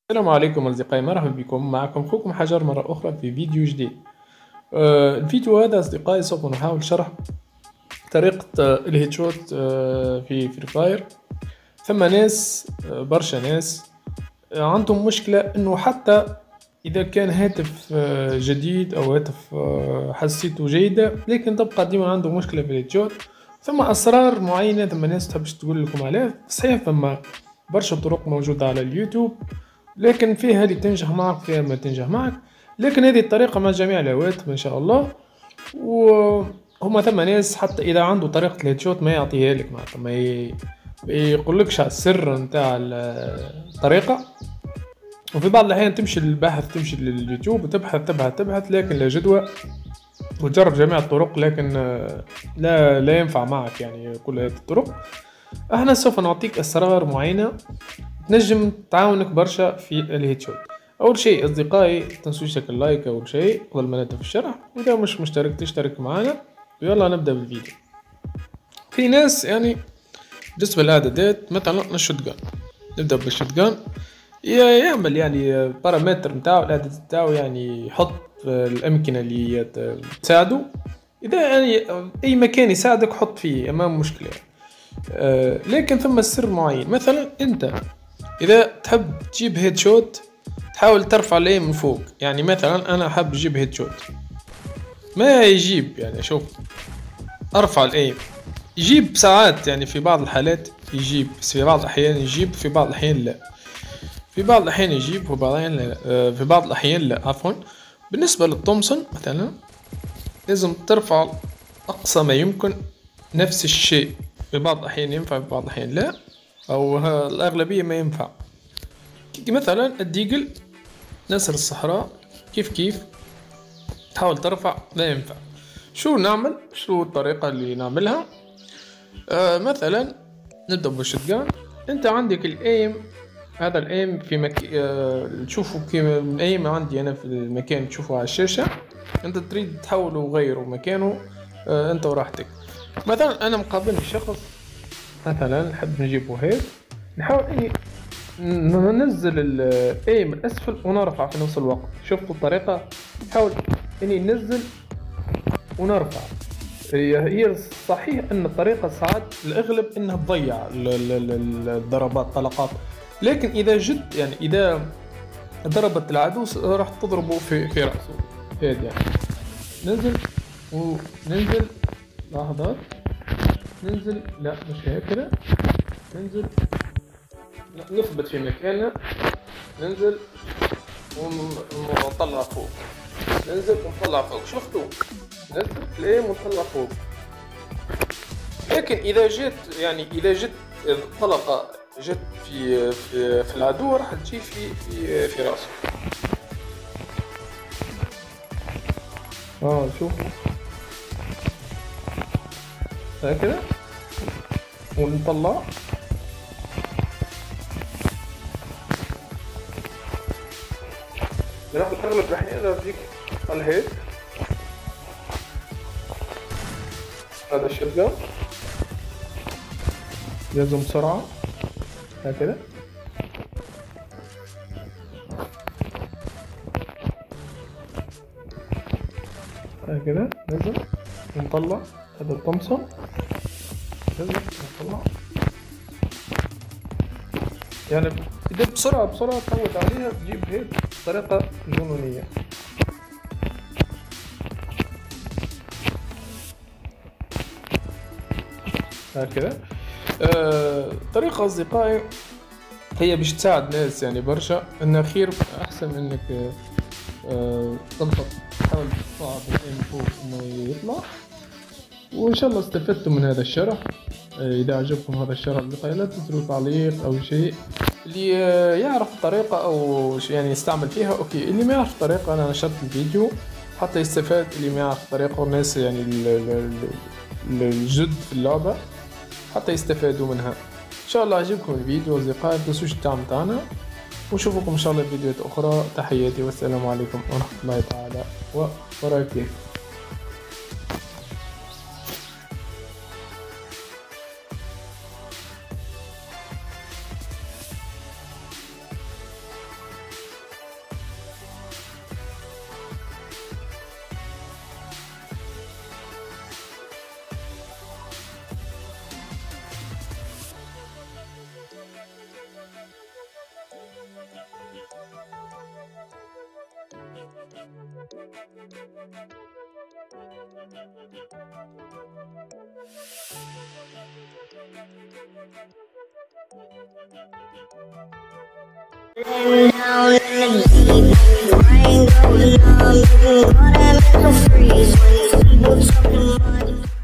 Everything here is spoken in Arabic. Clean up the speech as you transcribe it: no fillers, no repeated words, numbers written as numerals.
السلام عليكم أصدقائي، مرحبا بكم. معكم أخوكم حجر مرة أخرى في فيديو جديد. الفيديو هذا أصدقائي سوف نحاول شرح طريقة الهيد شوت في فري فاير. ثم ناس برشا ناس عندهم مشكلة إنه حتى إذا كان هاتف جديد أو هاتف حسيته جيدة، لكن تبقى ديما عنده مشكلة في الهيد شوت. ثم أسرار معينة ثم ناس تحبش تقول لكم عليها. صحيح ثم برشا طرق موجودة على اليوتيوب، لكن فيها اللي تنجح معك فيها ما تنجح معك، لكن هذه الطريقة مع جميع الهواتف إن شاء الله. وهما ثم ناس حتى إذا عنده طريقة الهيد شوت ما يعطيها لك، معناتها ما يقولكش على السر نتاع الطريقة. وفي بعض الأحيان تمشي للبحث، تمشي لليوتيوب وتبحث لكن لا جدوى، وتجرب جميع الطرق لكن لا ينفع معك يعني كل هذه الطرق. احنا سوف نعطيك أسرار معينة تنجم تعاونك برشا في الهيد شوت. اول شيء اصدقائي تنسوش تشترك اللايك اول شيء قبل ما نبدا في الشرح، واذا مش مشترك تشترك معنا. ويلا نبدا بالفيديو. في ناس يعني بالنسبه للاعدادات مثلا الشوتجان، نبدا بالشوتجان. يعمل يعني بارامتر نتاعو الاعداد نتاعو، يعني يحط الامكنه اللي تساعده. اذا يعني اي مكان يساعدك حط فيه امام مشكله. لكن ثم السر معين، مثلا انت اذا تحب تجيب هيد شوت تحاول ترفع الايم من فوق. يعني مثلا انا حاب اجيب هيد شوت ما يجيب، يعني شوف ارفع الايم يجيب ساعات، يعني في بعض الحالات يجيب، بس في بعض الاحيان يجيب، في بعض الاحيان لا. في بعض الاحيان يجيب وفي بعض الاحيان لا. في بعض الاحيان لا، عفوا. بالنسبه للتومسون مثلا لازم ترفع اقصى ما يمكن نفس الشيء. في بعض الاحيان ينفع، في بعض الاحيان لا، او الاغلبيه ما ينفع. مثلا الديجل نسر الصحراء كيف تحاول ترفع لا ينفع. شو نعمل؟ شو الطريقة اللي نعملها؟ مثلا نبدأ بالشتجان. انت عندك الايم، هذا الايم في تشوفه كيما الايم عندي انا في المكان تشوفه على الشاشة. انت تريد تحوله وغيره مكانه، انت وراحتك. مثلا انا مقابلني شخص مثلا نحب نجيبه هيك، نحاول اني ننزل الايم من اسفل ونرفع في نفس الوقت. شفتوا الطريقة؟ نحاول اني ننزل ونرفع. هي صحيح ان الطريقة ساعات الاغلب انها تضيع الضربات طلقات، لكن اذا جد يعني اذا ضربت العدو راح تضربه في رأسه. هيك يعني ننزل وننزل، لحظات ننزل، لا مش هيك كده، ننزل، لا نثبت في مكاننا، ننزل ونطلع فوق، ننزل ونطلع فوق. شفتوا؟ ننزل الايم ونطلع فوق. لكن اذا جيت يعني اذا جت الطلقه جت في العدو راح تجي في راسه. شوف هكذا ونطلع. راح اغلب الاحيان اجيك على هيك. هذا الشotgun لازم بسرعة هكذا. هكذا لازم نطلع هذا الطمسم، لازم نطلع يعني إذا بسرعة تعود عليها تجيب هيك بطريقة جنونية. هكذا طريقة أصدقائي هي باش تساعد ناس يعني برشا، إنها خير أحسن إنك تضغط، تحاول تصعد الإيم فوق إنه يطلع. وإن شاء الله استفدتم من هذا الشرح. إذا عجبكم هذا الشرح أصدقائي لا تنسوا تعليق أو شيء. اللي يعرف الطريقة أو يعني يستعمل فيها أوكي، اللي ما يعرف الطريقة أنا نشرت الفيديو حتى يستفاد. اللي ما يعرف الطريقة والناس يعني الجد في اللعبة حتى يستفادوا منها. ان شاء الله عجبكم الفيديو اصدقائي، متنسوش الدعم تاعنا، ونشوفكم ان شاء الله في فيديوهات اخرى. تحياتي والسلام عليكم ورحمه الله تعالى وبركاته. Laying down in the deep, brain going numb, you can call that mental freeze when these people talking about